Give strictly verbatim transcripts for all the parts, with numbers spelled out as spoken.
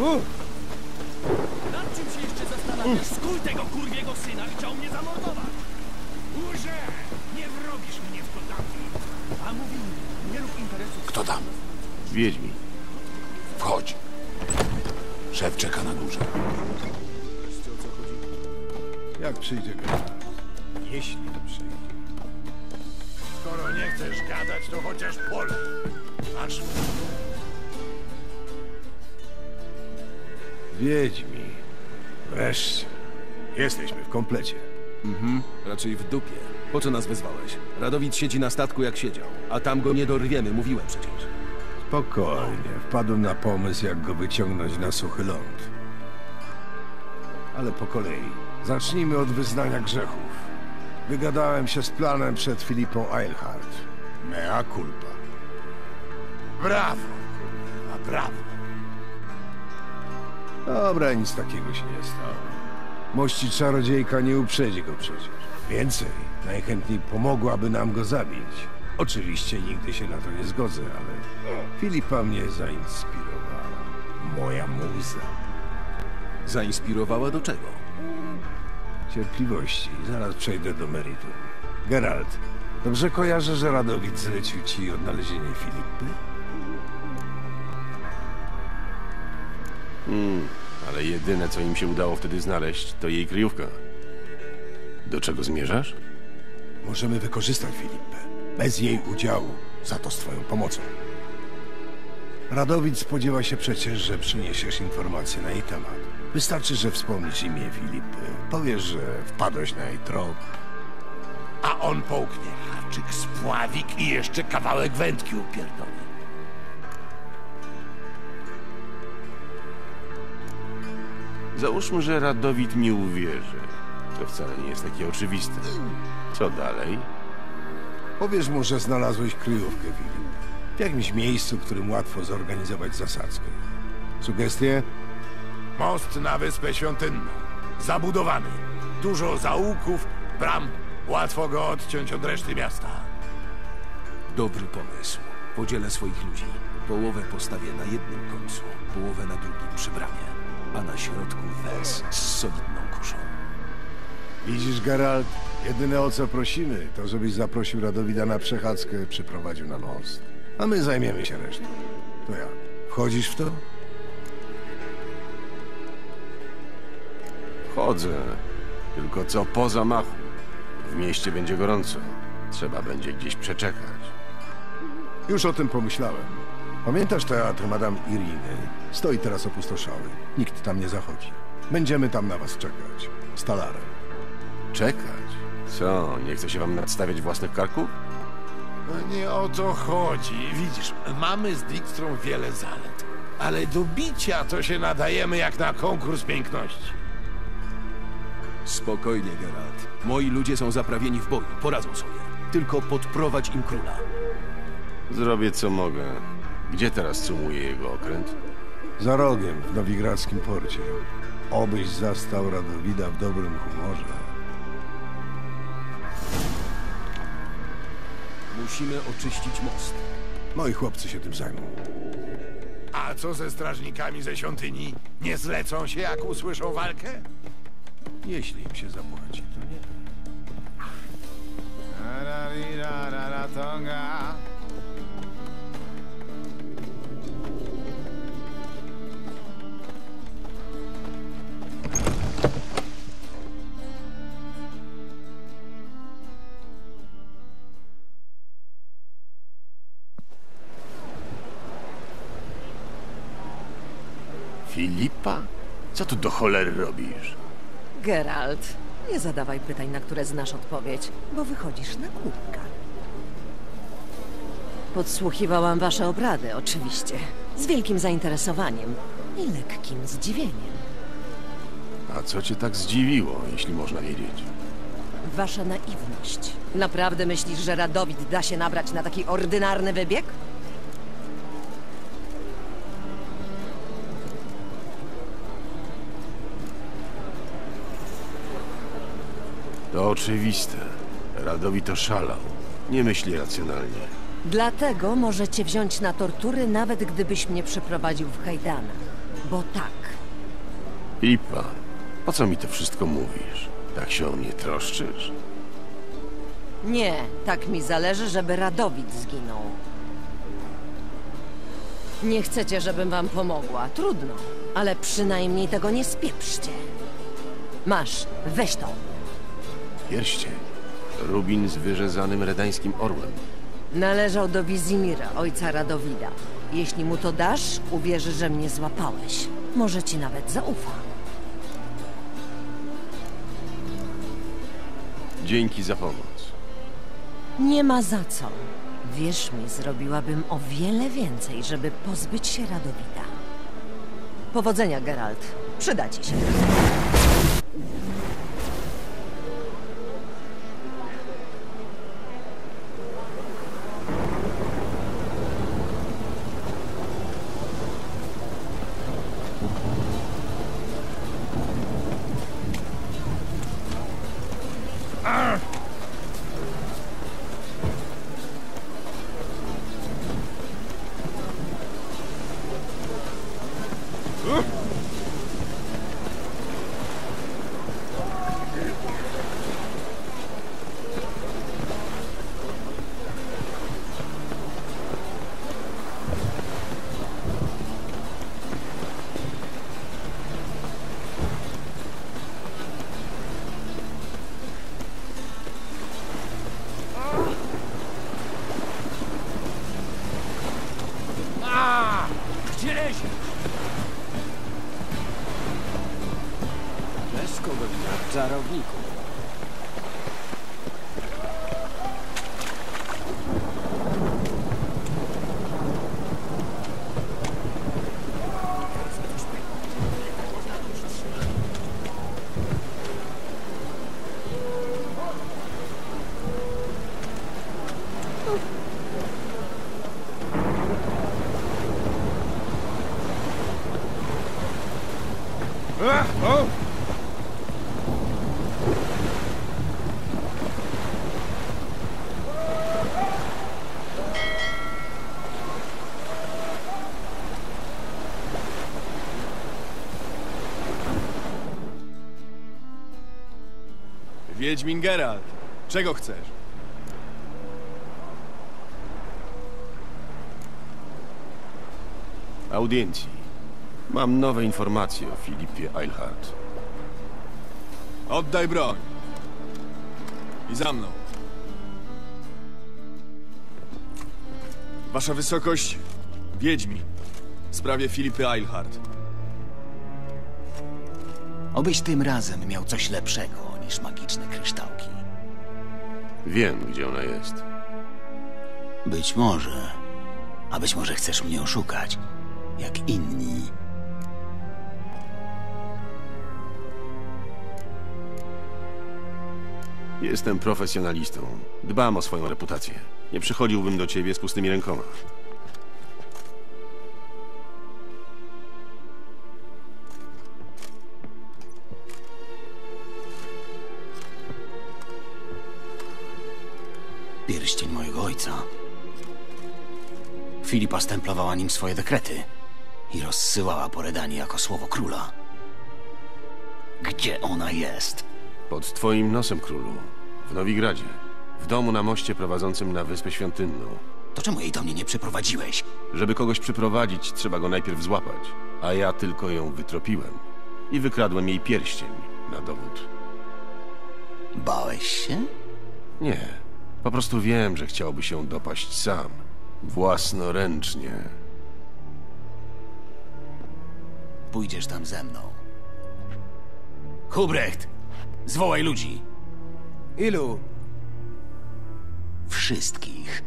Nad czym się jeszcze zastanawiasz? Skój tego kurwiego syna chciał mnie zamordować! Urze! Nie wrobisz mnie w to dawniej. A mówił, nie rób interesów. Kto tam? Wiedźmin. Wchodź. Szef czeka na górze. Wiesz o co chodzi? Jak przyjdzie Geralt? Jeśli przyjdzie. Skoro nie chcesz gadać, to chociaż polej. Aż... Wiedźmi. Wreszcie. Jesteśmy w komplecie. Mhm, raczej w dupie. Po co nas wezwałeś? Radowid siedzi na statku jak siedział, a tam go nie dorwiemy, mówiłem przecież. Spokojnie. Wpadłem na pomysł, jak go wyciągnąć na suchy ląd. Ale po kolei. Zacznijmy od wyznania grzechów. Wygadałem się z planem przed Filipą Eilhart. Mea culpa. Brawo, kurwa, brawo. Dobra, nic takiego się nie stało. Mości czarodziejka nie uprzedzi go przecież. Więcej, najchętniej pomogłaby nam go zabić. Oczywiście nigdy się na to nie zgodzę, ale Filipa mnie zainspirowała. Moja muza. Zainspirowała do czego? Cierpliwości, zaraz przejdę do meritum. Geralt, dobrze kojarzę, że Radowid zlecił ci odnalezienie Filipy? Hmm, ale jedyne, co im się udało wtedy znaleźć, to jej kryjówka. Do czego zmierzasz? Możemy wykorzystać Filipę. Bez jej udziału, za to z twoją pomocą. Radowid spodziewa się przecież, że przyniesiesz informacje na jej temat. Wystarczy, że wspomnisz imię Filipy. Powiesz, że wpadłeś na jej trop. A on połknie haczyk, spławik i jeszcze kawałek wędki upierdoli. Załóżmy, że Radowid mi uwierzy. To wcale nie jest takie oczywiste. Co dalej? Powiesz mu, że znalazłeś kryjówkę Filip. W jakimś miejscu, w którym łatwo zorganizować zasadzkę. Sugestie? Most na Wyspę Świątynną. Zabudowany. Dużo zaułków, bram. Łatwo go odciąć od reszty miasta. Dobry pomysł. Podzielę swoich ludzi. Połowę postawię na jednym końcu, połowę na drugim przy bramie, a na środku wez z solidną kuszą. Widzisz, Geralt? Jedyne o co prosimy, to żebyś zaprosił Radowida na przechadzkę, przyprowadził na most. A my zajmiemy się resztą. To jak? Wchodzisz w to? Wchodzę. Tylko co po zamachu? W mieście będzie gorąco. Trzeba będzie gdzieś przeczekać. Już o tym pomyślałem. Pamiętasz teatr Madame Iriny? Stoi teraz opustoszały. Nikt tam nie zachodzi. Będziemy tam na was czekać. Z talarem. Czekać? Co, nie chce się wam nadstawiać własnych karków? No nie o to chodzi. Widzisz, mamy z Dijkstrą wiele zalet. Ale do bicia to się nadajemy jak na konkurs piękności. Spokojnie, Geralt. Moi ludzie są zaprawieni w boju, poradzą sobie. Tylko podprowadź im króla. Zrobię co mogę. Gdzie teraz sumuje jego okręt? Za rogiem, w nowigradzkim porcie. Obyś zastał Radowida w dobrym humorze. Musimy oczyścić most. Moi chłopcy się tym zajmą. A co ze strażnikami ze świątyni? Nie zlecą się, jak usłyszą walkę? Jeśli im się zapłaci, to nie. Filipa? Co tu do cholery robisz? Geralt, nie zadawaj pytań, na które znasz odpowiedź, bo wychodzisz na kubka. Podsłuchiwałam wasze obrady, oczywiście. Z wielkim zainteresowaniem i lekkim zdziwieniem. A co cię tak zdziwiło, jeśli można wiedzieć? Wasza naiwność. Naprawdę myślisz, że Radowid da się nabrać na taki ordynarny wybieg? To oczywiste. Radowid oszalał. Nie myśli racjonalnie. Dlatego możecie wziąć na tortury, nawet gdybyś mnie przeprowadził w kajdanach. bo tak. Filipa, po co mi to wszystko mówisz? Tak się o mnie troszczysz? Nie, tak mi zależy, żeby Radowid zginął. Nie chcecie, żebym wam pomogła. Trudno, ale przynajmniej tego nie spieprzcie. Masz, weź to. Pierścień. Rubin z wyrzezanym redańskim orłem. Należał do Wizimira, ojca Radowida. Jeśli mu to dasz, uwierzy, że mnie złapałeś. Może ci nawet zaufa. Dzięki za pomoc. Nie ma za co. Wierz mi, zrobiłabym o wiele więcej, żeby pozbyć się Radowida. Powodzenia, Geralt. Przyda ci się. Gdzieś! Wiesz kogo widać? Czarowniku. Wiedźmin Geralt, czego chcesz? Audiencji. Mam nowe informacje o Filipie Eilhart. Oddaj broń. I za mną. Wasza wysokość, Wiedźmin, w sprawie Filipy Eilhart. Obyś tym razem miał coś lepszego niż magiczne kryształki. Wiem, gdzie ona jest. Być może. A być może chcesz mnie oszukać, jak inni. Jestem profesjonalistą. Dbam o swoją reputację. Nie przychodziłbym do ciebie z pustymi rękoma. Pierścień mojego ojca. Filipa stemplowała nim swoje dekrety i rozsyłała po Redanii jako słowo króla. Gdzie ona jest? Pod twoim nosem, królu. W Nowigradzie. W domu na moście prowadzącym na Wyspę Świątynną. To czemu jej do mnie nie przyprowadziłeś? Żeby kogoś przyprowadzić, trzeba go najpierw złapać. A ja tylko ją wytropiłem. I wykradłem jej pierścień na dowód. Bałeś się? Nie. Po prostu wiem, że chciałby się dopaść sam. Własnoręcznie. Pójdziesz tam ze mną. Hubrecht! Zwołaj ludzi! Ilu? Wszystkich.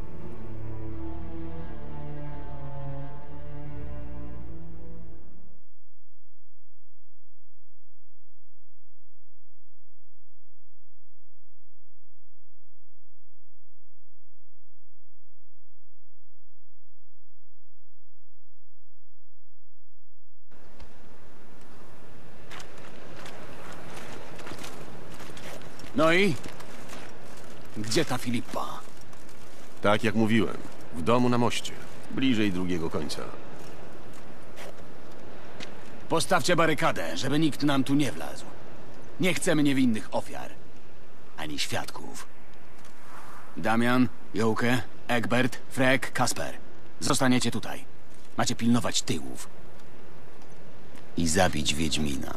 No i? Gdzie ta Filipa? Tak jak mówiłem. W domu na moście. Bliżej drugiego końca. Postawcie barykadę, żeby nikt nam tu nie wlazł. Nie chcemy niewinnych ofiar. Ani świadków. Damian, Jołkę, Egbert, Frek, Kasper. Zostaniecie tutaj. Macie pilnować tyłów. I zabić Wiedźmina.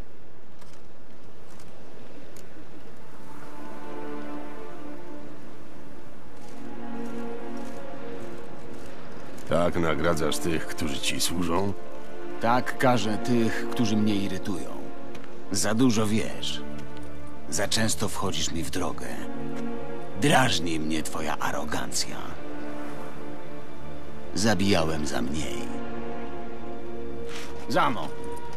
Tak nagradzasz tych, którzy ci służą? Tak karzę tych, którzy mnie irytują. Za dużo wiesz. Za często wchodzisz mi w drogę. Drażni mnie twoja arogancja. Zabijałem za mniej. Za mną.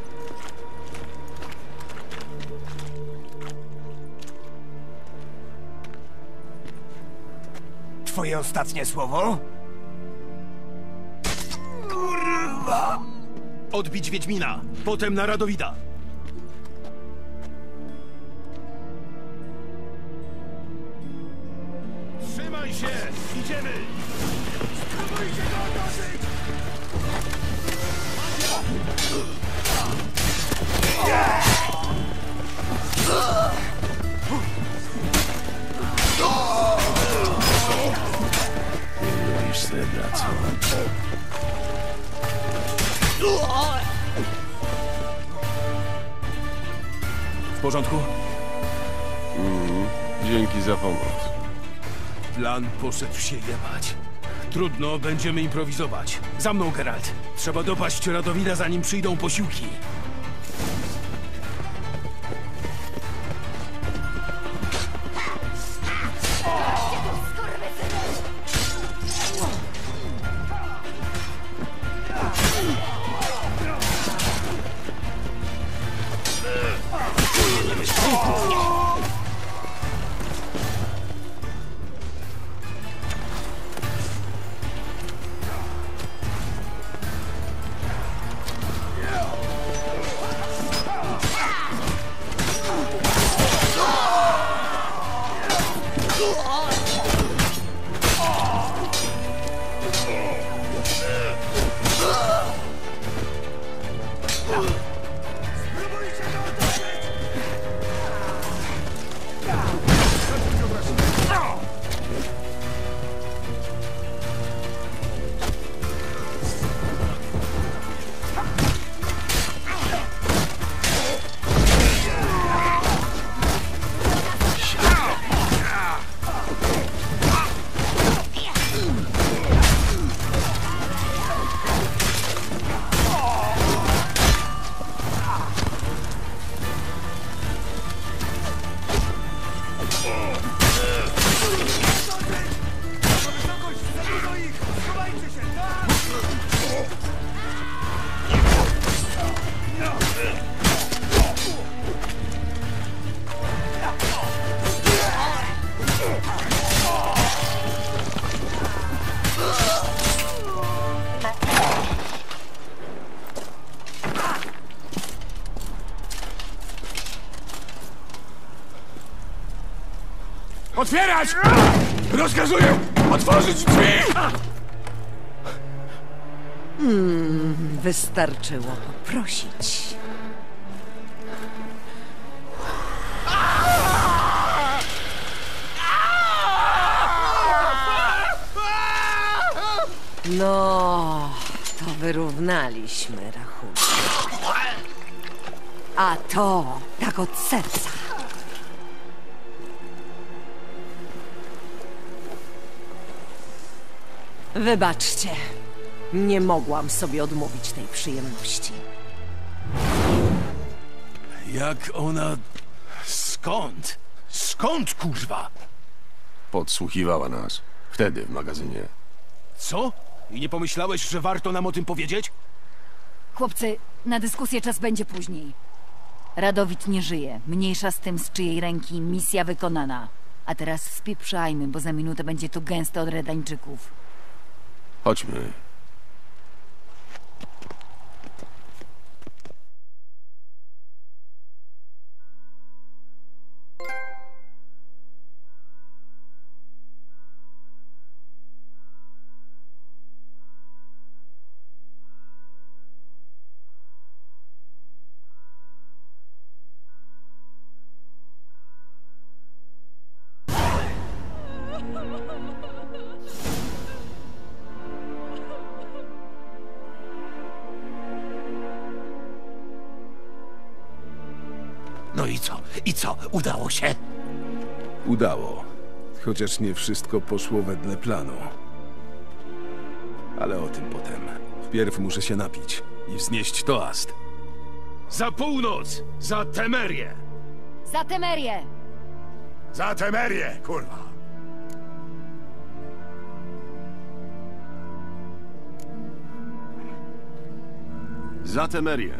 Twoje ostatnie słowo? Odbić Wiedźmina, potem na Radowida. Trzymaj się! Idziemy! Spróbujcie go otoczyć! Nie lubisz srebra, co? W porządku? Dzięki za pomoc. Plan poszedł się jebać. Trudno, będziemy improwizować. Za mną, Geralt. Trzeba dopaść Radowida, zanim przyjdą posiłki. Otwierać! Rozkazuję otworzyć drzwi! Wystarczyło poprosić. No, to wyrównaliśmy rachunek. A to tak od serca. Wybaczcie. Nie mogłam sobie odmówić tej przyjemności. Jak ona... Skąd? Skąd, kurwa? Podsłuchiwała nas. Wtedy w magazynie. Co? I nie pomyślałeś, że warto nam o tym powiedzieć? Chłopcy, na dyskusję czas będzie później. Radowid nie żyje. Mniejsza z tym, z czyjej ręki misja wykonana. A teraz spieprzajmy, bo za minutę będzie tu gęsto od Redańczyków. Chodźmy. No i co? I co? Udało się? Udało. Chociaż nie wszystko poszło wedle planu. Ale o tym potem. Wpierw muszę się napić i wznieść toast. Za północ! Za Temerię! Za Temerię! Za Temerię, kurwa! Za Temerię.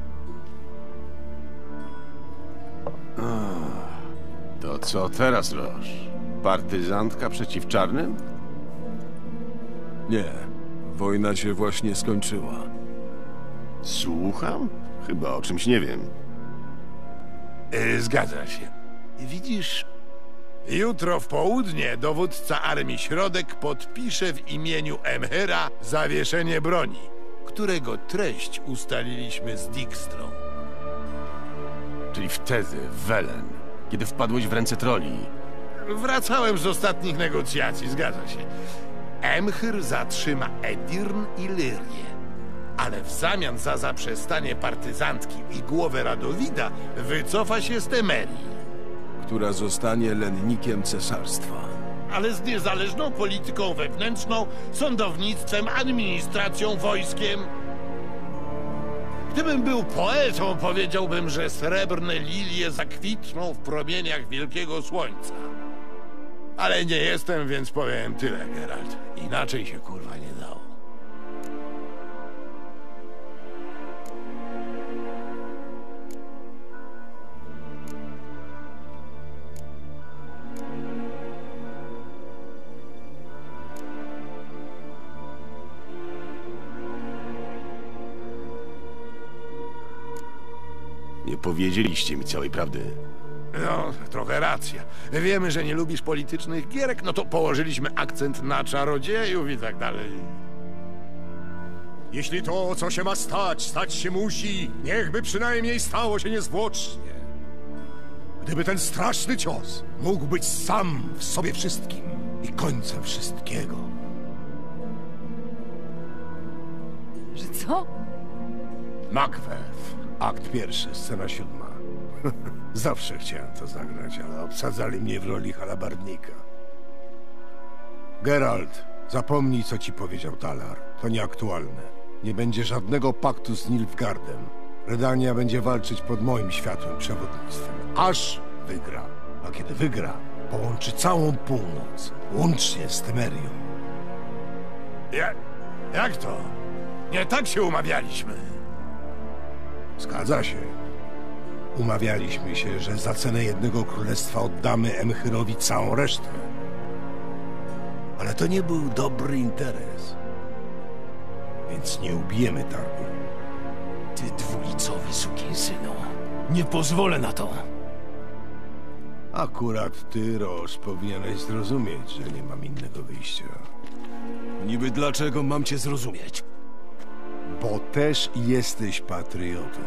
Ach, to co teraz, Roż? Partyzantka przeciw czarnym? Nie. Wojna się właśnie skończyła. Słucham? Chyba o czymś nie wiem. Yy, zgadza się. Widzisz, jutro w południe dowódca Armii Środek podpisze w imieniu Emhyra zawieszenie broni, którego treść ustaliliśmy z Dijkstrą. Czyli wtedy, w Welen, kiedy wpadłeś w ręce troli. Wracałem z ostatnich negocjacji, zgadza się. Emhyr zatrzyma Edirn i Lyrię, ale w zamian za zaprzestanie partyzantki i głowę Radowida wycofa się z Temerii. Która zostanie lennikiem cesarstwa. Ale z niezależną polityką wewnętrzną, sądownictwem, administracją, wojskiem. Gdybym był poetą, powiedziałbym, że srebrne lilie zakwitną w promieniach wielkiego słońca. Ale nie jestem, więc powiem tyle, Geralt. Inaczej się kurwa nie dało. Nie powiedzieliście mi całej prawdy. No, trochę racja. Wiemy, że nie lubisz politycznych gierek, no to położyliśmy akcent na czarodziejów i tak dalej. Jeśli to, co się ma stać, stać się musi, niechby przynajmniej stało się niezwłocznie. Gdyby ten straszny cios mógł być sam w sobie wszystkim i końcem wszystkiego. Że co? Macbeth, akt pierwszy, scena siódma. Zawsze chciałem to zagrać, ale obsadzali mnie w roli halabardnika. Geralt, zapomnij, co ci powiedział Talar. To nieaktualne. Nie będzie żadnego paktu z Nilfgaardem. Redania będzie walczyć pod moim światłym przewodnictwem. Aż wygra. A kiedy wygra, połączy całą północ. Łącznie z Temerią. Ja, jak to? Nie tak się umawialiśmy. Zgadza się. Umawialiśmy się, że za cenę jednego królestwa oddamy Emchyrowi całą resztę. Ale to nie był dobry interes. Więc nie ubijemy targu. Ty dwulicowy sukinsynu. Nie pozwolę na to. Akurat ty, Roż, powinieneś zrozumieć, że nie mam innego wyjścia. Niby dlaczego mam cię zrozumieć? Bo też jesteś patriotą.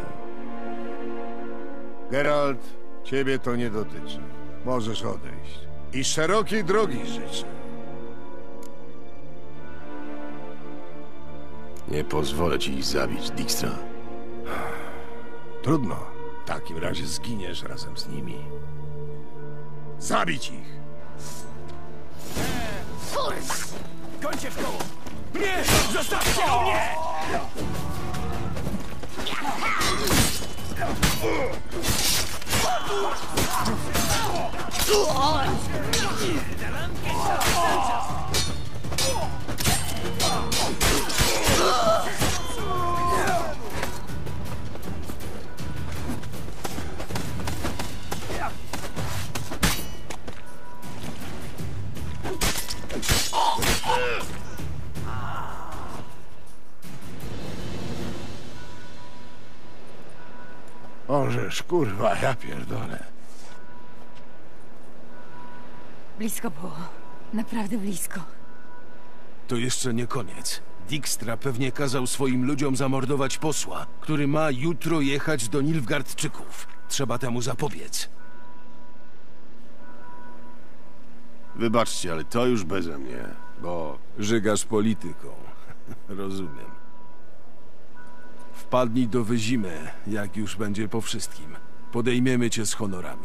Geralt, ciebie to nie dotyczy. Możesz odejść. I szerokiej drogi życzę. Nie pozwolę ci ich zabić, Dijkstra. Trudno. W takim razie zginiesz razem z nimi. Zabić ich! Kurwa! Kończę w koło! Nie! Zostawcie go mnie! Ożeż, kurwa, ja pierdolę. Blisko było. Naprawdę blisko. To jeszcze nie koniec. Dijkstra pewnie kazał swoim ludziom zamordować posła, który ma jutro jechać do Nilfgaardczyków. Trzeba temu zapobiec. Wybaczcie, ale to już beze mnie, bo... Żygasz polityką. Rozumiem. Wpadnij do Wyzimy, jak już będzie po wszystkim. Podejmiemy cię z honorami.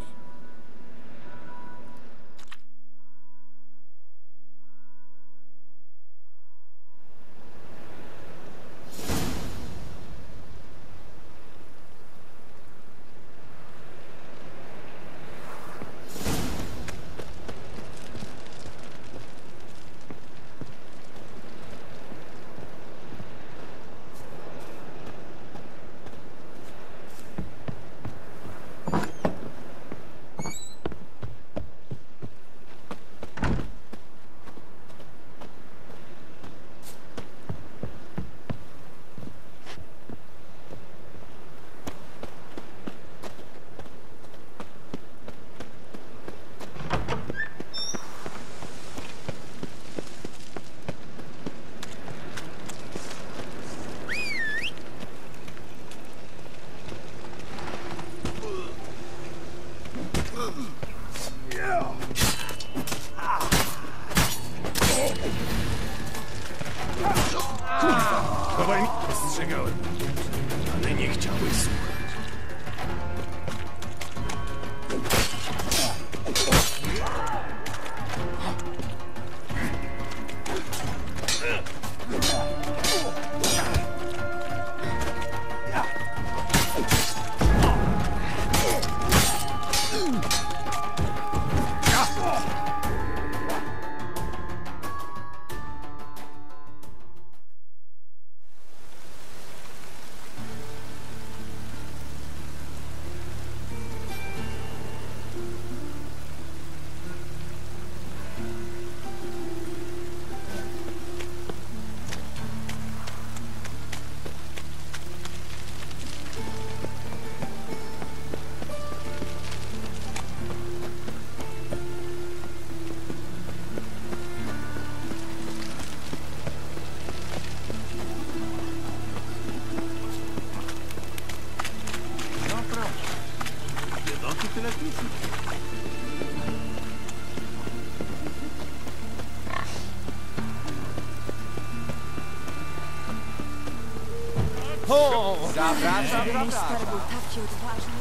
Chowaj mi... Ostrzegałem, ale nie chciałeś słuchać. Mój stary był taki odważny.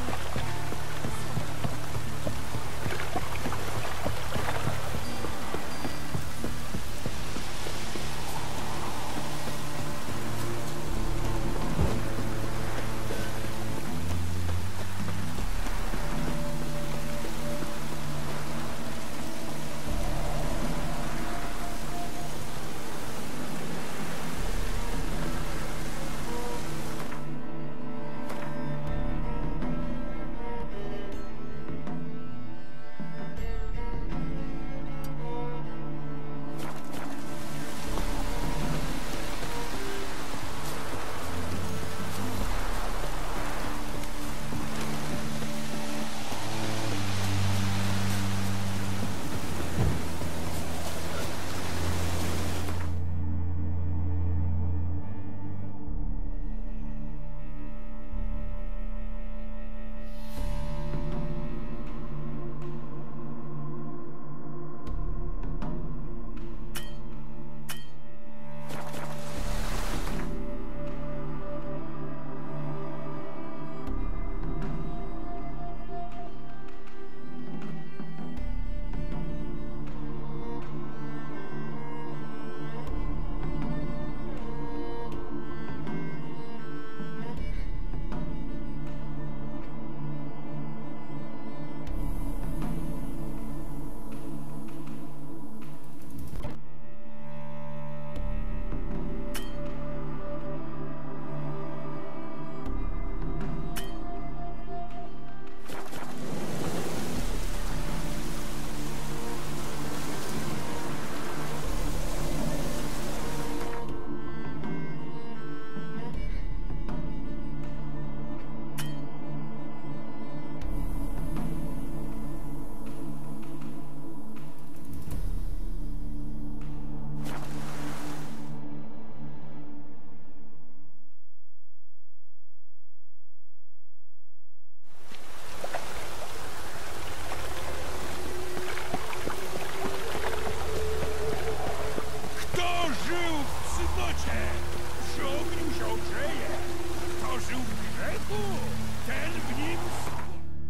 Kto żył w grzechu, ten w nim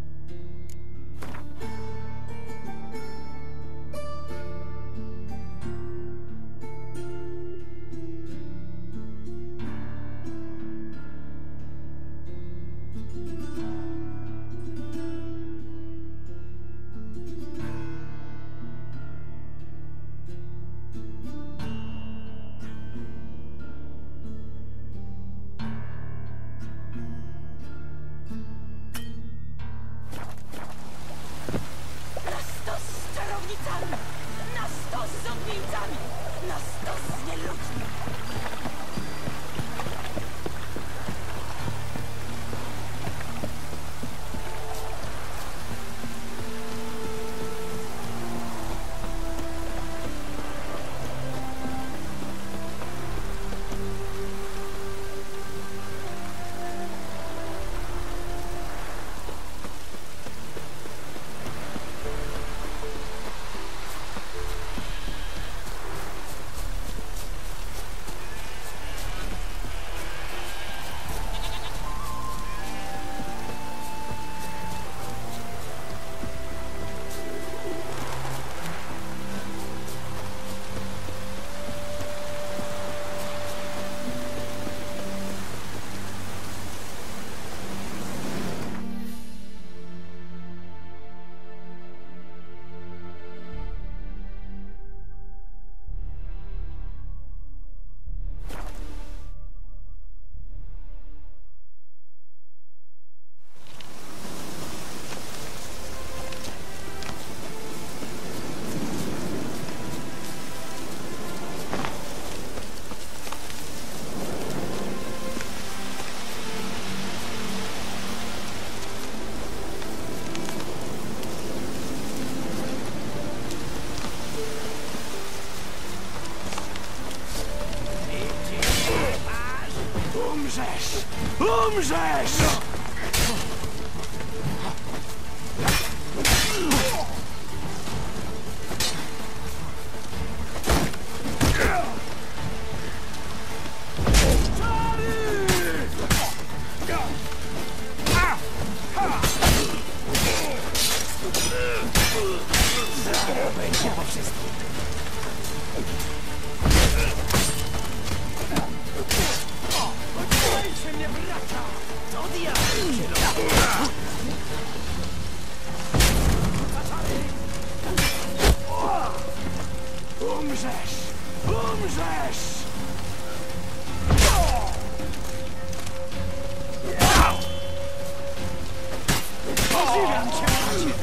Umrzesz! Umrzesz! Będzie po wszystkim. Podzielajcie mnie, bracia! To diabł się robi! Umrzesz! Umrzesz! Podziwiam cię, bracie!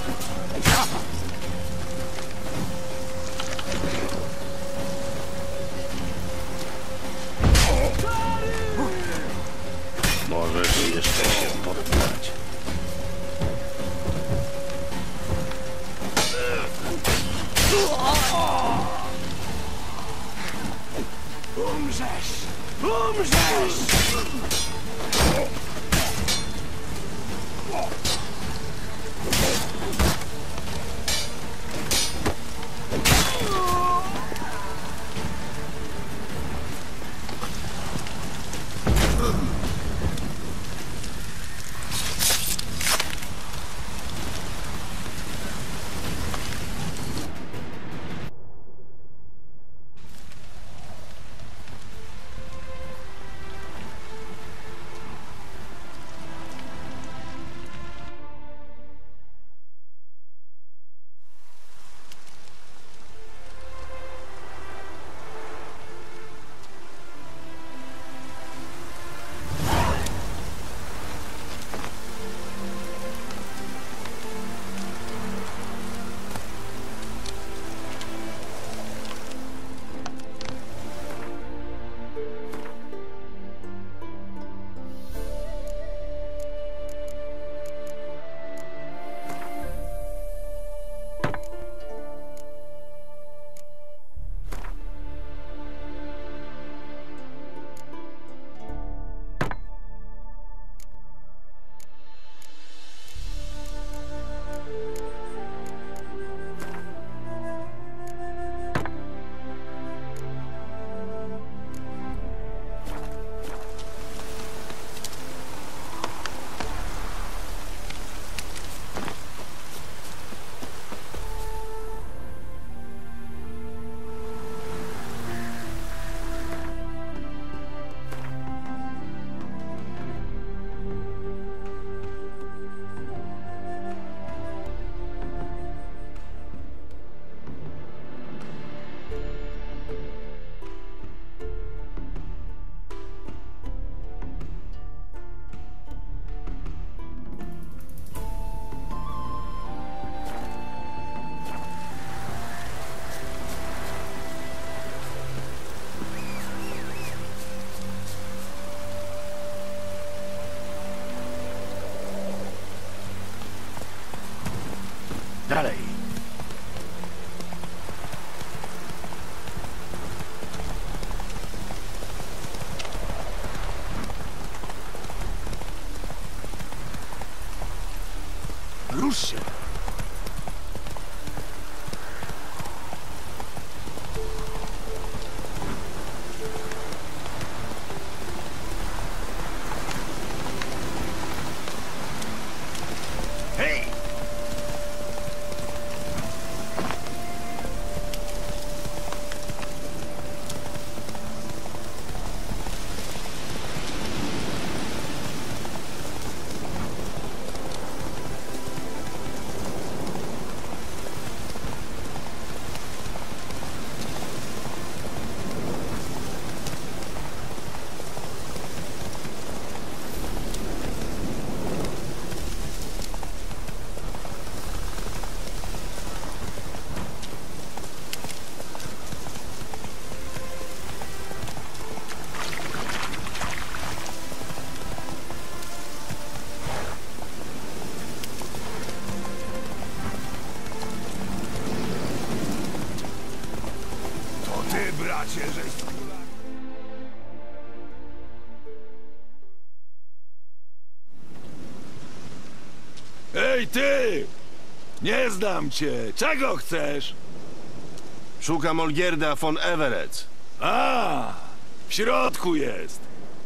Możesz jeszcze się poddać. Umrzesz! Umrzesz! Rusz się! Hej! Ty, bracie, żeś króla... Ej, ty! Nie znam cię. Czego chcesz? Szukam Olgierda von Everec. A, w środku jest.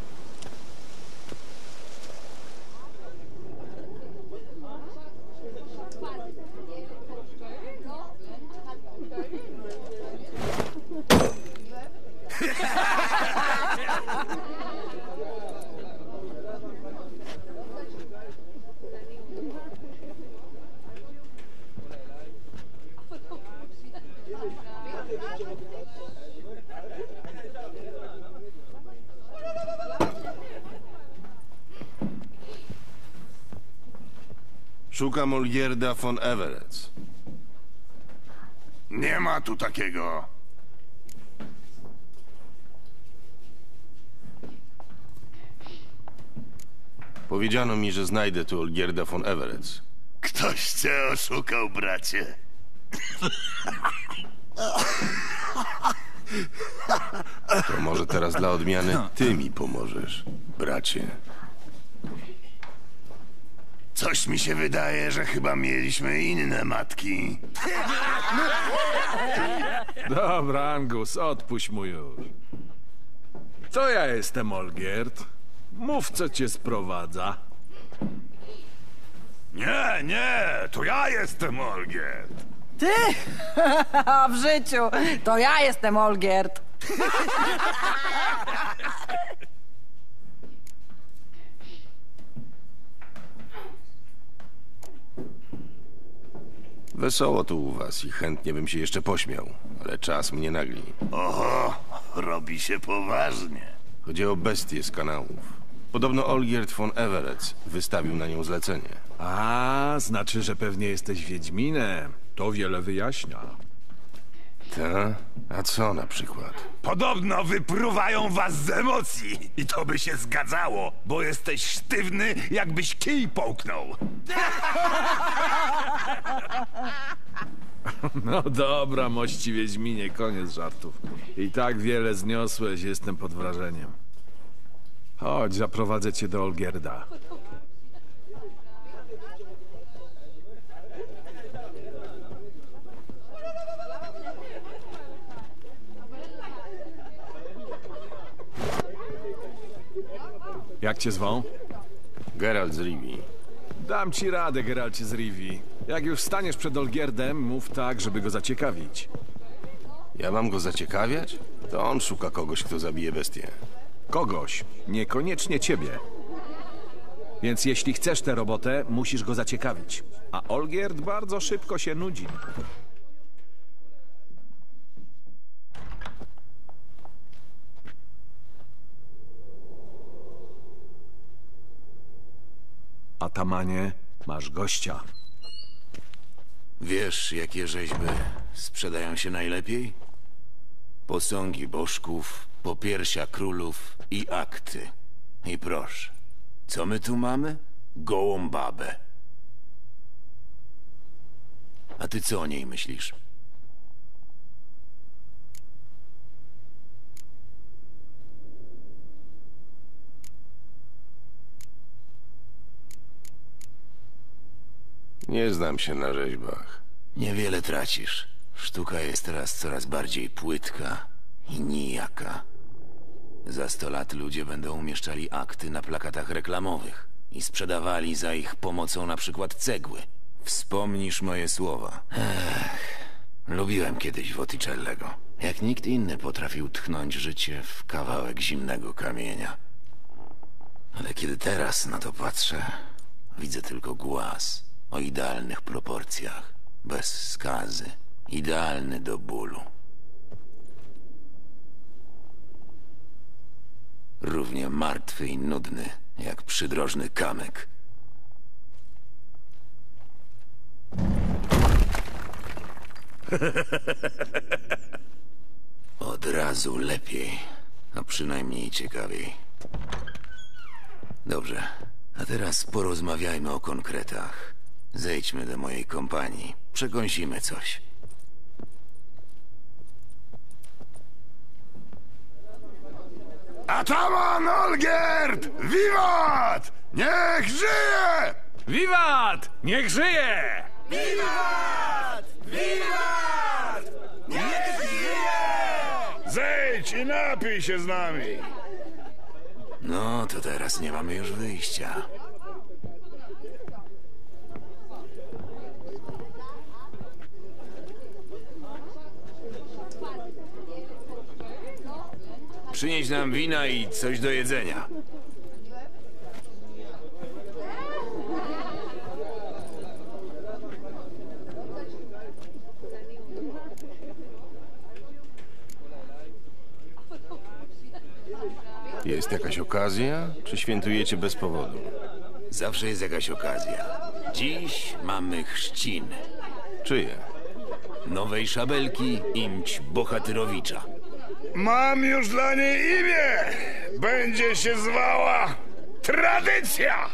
Szukam Olgierda von Everec. Nie ma tu takiego. Powiedziano mi, że znajdę tu Olgierda von Everec. Ktoś cię oszukał, bracie. To może teraz dla odmiany ty mi pomożesz, bracie. Coś mi się wydaje, że chyba mieliśmy inne matki. Dobra, Angus, odpuść mu już. To ja jestem Olgierd. Mów, co cię sprowadza. Nie, nie, to ja jestem Olgierd. Ty? W życiu. To ja jestem Olgierd. Wesoło tu u was i chętnie bym się jeszcze pośmiał, ale czas mnie nagli. Oho, robi się poważnie. Chodzi o bestię z kanałów. Podobno Olgierd von Everec wystawił na nią zlecenie. A, znaczy, że pewnie jesteś Wiedźminem. To wiele wyjaśnia. Ta? A co na przykład? Podobno wypruwają was z emocji. I to by się zgadzało, bo jesteś sztywny, jakbyś kij połknął. No dobra, mości Wiedźminie, koniec żartów. I tak wiele zniosłeś, jestem pod wrażeniem. Chodź, zaprowadzę cię do Olgierda. Jak cię zwą? Geralt z Rivii. Dam ci radę, Geralcie z Rivii. Jak już staniesz przed Olgierdem, mów tak, żeby go zaciekawić. Ja mam go zaciekawiać? To on szuka kogoś, kto zabije bestię. Kogoś, niekoniecznie ciebie. Więc jeśli chcesz tę robotę, musisz go zaciekawić. A Olgierd bardzo szybko się nudzi. Atamanie, masz gościa. Wiesz, jakie rzeźby sprzedają się najlepiej? Posągi bożków, popiersia królów i akty. I proszę, co my tu mamy? Gołą babę. A ty co o niej myślisz? Nie znam się na rzeźbach. Niewiele tracisz. Sztuka jest teraz coraz bardziej płytka i nijaka. Za sto lat ludzie będą umieszczali akty na plakatach reklamowych i sprzedawali za ich pomocą na przykład cegły. Wspomnisz moje słowa. Ech, lubiłem kiedyś Wotticellego. Jak nikt inny potrafił tchnąć życie w kawałek zimnego kamienia. Ale kiedy teraz na to patrzę, widzę tylko głaz o idealnych proporcjach, bez skazy, idealny do bólu. Równie martwy i nudny, jak przydrożny kamyk. Od razu lepiej, a przynajmniej ciekawiej. Dobrze, a teraz porozmawiajmy o konkretach. Zejdźmy do mojej kompanii, przekąsimy coś. Ataman Olgierd! Wiwat! Niech żyje! Wiwat! Niech żyje! Wiwat! Wiwat! Niech żyje! Zejdź i napij się z nami. No, to teraz nie mamy już wyjścia. Przynieś nam wina i coś do jedzenia. Jest jakaś okazja, czy świętujecie bez powodu? Zawsze jest jakaś okazja. Dziś mamy chrzciny. Czyje? Nowej szabelki imć Bohatyrowicza. Mam już dla niej imię. Będzie się zwała Tradycja.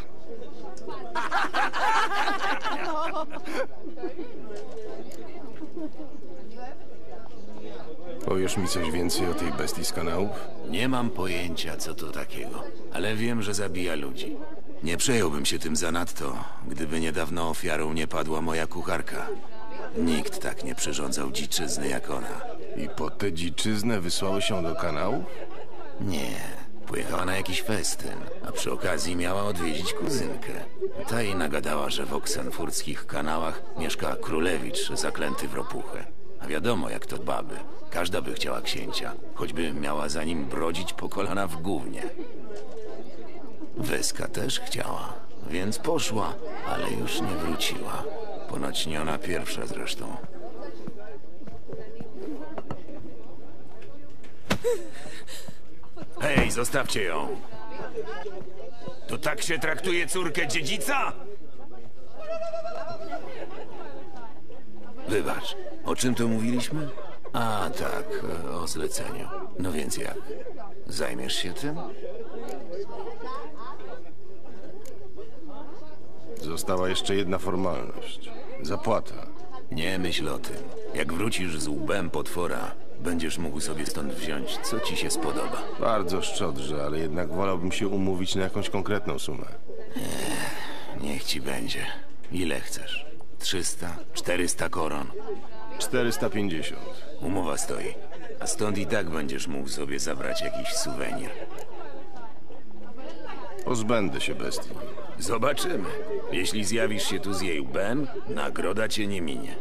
Powiesz mi coś więcej o tej bestii z kanałów? Nie mam pojęcia, co to takiego, ale wiem, że zabija ludzi. Nie przejąłbym się tym zanadto, gdyby niedawno ofiarą nie padła moja kucharka. Nikt tak nie przyrządzał dziczyzny jak ona. I po tę dziczyznę wysłały się do kanałów? Nie, pojechała na jakiś festyn, a przy okazji miała odwiedzić kuzynkę. Ta jej nagadała, że w oksenfurckich kanałach mieszka królewicz zaklęty w ropuchę. A wiadomo, jak to baby. Każda by chciała księcia, choćby miała za nim brodzić po kolana w gównie. Weska też chciała, więc poszła, ale już nie wróciła. Ponoć nie ona pierwsza zresztą. Hej, zostawcie ją! To tak się traktuje córkę dziedzica? Wybacz, o czym to mówiliśmy? A, tak, o zleceniu. No więc jak? Zajmiesz się tym? Została jeszcze jedna formalność. Zapłata. Nie myśl o tym. Jak wrócisz z łbem potwora, będziesz mógł sobie stąd wziąć, co ci się spodoba. Bardzo szczodrze, ale jednak wolałbym się umówić na jakąś konkretną sumę. Ech, niech ci będzie. Ile chcesz? Trzysta? Czterysta koron? czterysta pięćdziesiąt. Umowa stoi. A stąd i tak będziesz mógł sobie zabrać jakiś suwenir. Pozbędę się bestii. Zobaczymy. Jeśli zjawisz się tu z jej łbem, nagroda cię nie minie.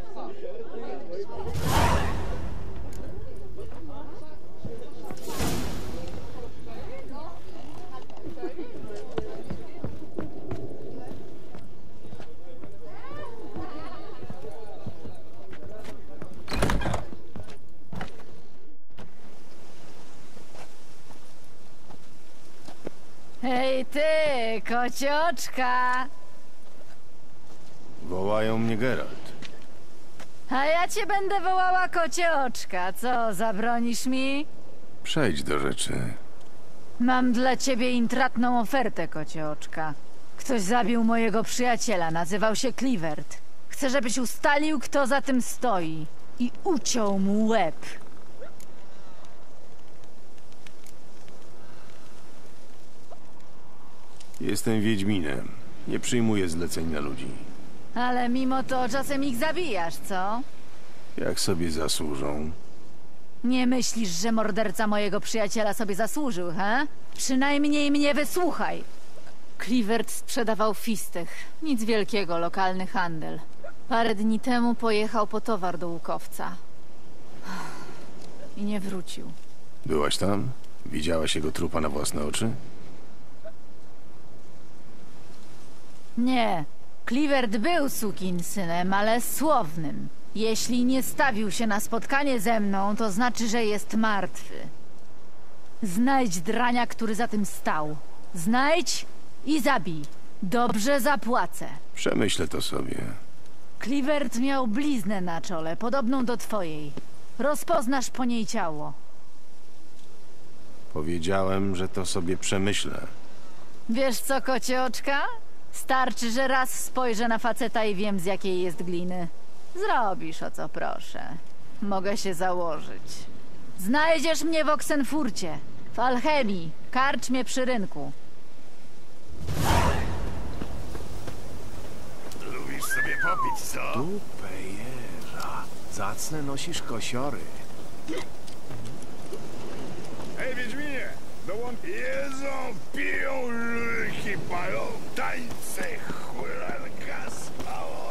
Hej ty, kocioczka! Wołają mnie Geralt. A ja cię będę wołała kocioczka. Co, zabronisz mi? Przejdź do rzeczy. Mam dla ciebie intratną ofertę, kocioczka. Ktoś zabił mojego przyjaciela, nazywał się Clivert. Chcę, żebyś ustalił, kto za tym stoi i uciął mu łeb. Jestem Wiedźminem. Nie przyjmuję zleceń na ludzi. Ale mimo to czasem ich zabijasz, co? Jak sobie zasłużą. Nie myślisz, że morderca mojego przyjaciela sobie zasłużył, he? Przynajmniej mnie wysłuchaj. Clivert sprzedawał fistech. Nic wielkiego, lokalny handel. Parę dni temu pojechał po towar do łukowca. I nie wrócił. Byłaś tam? Widziałaś jego trupa na własne oczy? Nie. Clivert był sukinsynem, ale słownym. Jeśli nie stawił się na spotkanie ze mną, to znaczy, że jest martwy. Znajdź drania, który za tym stał. Znajdź i zabij. Dobrze zapłacę. Przemyślę to sobie. Clivert miał bliznę na czole, podobną do twojej. Rozpoznasz po niej ciało. Powiedziałem, że to sobie przemyślę. Wiesz co, kocie oczka? Starczy, że raz spojrzę na faceta i wiem, z jakiej jest gliny. Zrobisz, o co proszę. Mogę się założyć. Znajdziesz mnie w Oxenfurcie, w alchemii, karczmie przy rynku. Lubisz sobie popić, co? Dupę jeża. Zacne nosisz kosiory. Hej, Wiedźminie! Dołącz... Jedzą, piją, lulki palą, tańce, hulanka, spało.